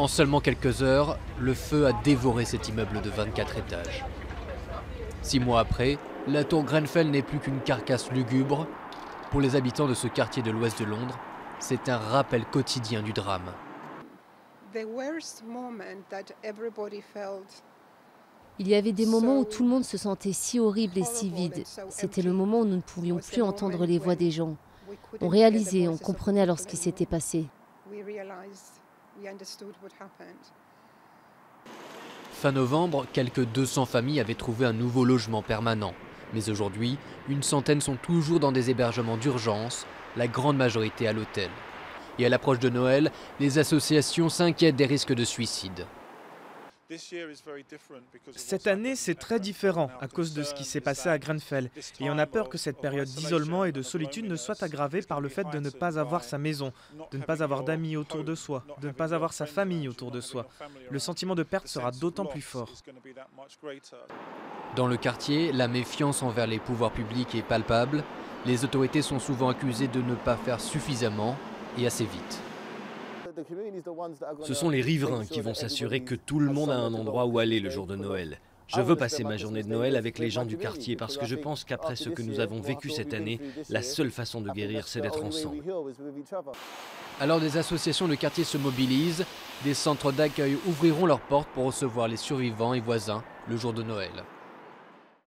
En seulement quelques heures, le feu a dévoré cet immeuble de 24 étages. 6 mois après, la tour Grenfell n'est plus qu'une carcasse lugubre. Pour les habitants de ce quartier de l'ouest de Londres, c'est un rappel quotidien du drame. Il y avait des moments où tout le monde se sentait si horrible et si vide. C'était le moment où nous ne pouvions plus entendre les voix des gens. On réalisait, on comprenait alors ce qui s'était passé. Fin novembre, quelques 200 familles avaient trouvé un nouveau logement permanent. Mais aujourd'hui, une centaine sont toujours dans des hébergements d'urgence, la grande majorité à l'hôtel. Et à l'approche de Noël, les associations s'inquiètent des risques de suicide. Cette année, c'est très différent à cause de ce qui s'est passé à Grenfell. Et on a peur que cette période d'isolement et de solitude ne soit aggravée par le fait de ne pas avoir sa maison, de ne pas avoir d'amis autour de soi, de ne pas avoir sa famille autour de soi. Le sentiment de perte sera d'autant plus fort. Dans le quartier, la méfiance envers les pouvoirs publics est palpable. Les autorités sont souvent accusées de ne pas faire suffisamment et assez vite. Ce sont les riverains qui vont s'assurer que tout le monde a un endroit où aller le jour de Noël. Je veux passer ma journée de Noël avec les gens du quartier parce que je pense qu'après ce que nous avons vécu cette année, la seule façon de guérir, c'est d'être ensemble. Alors des associations de quartier se mobilisent, des centres d'accueil ouvriront leurs portes pour recevoir les survivants et voisins le jour de Noël.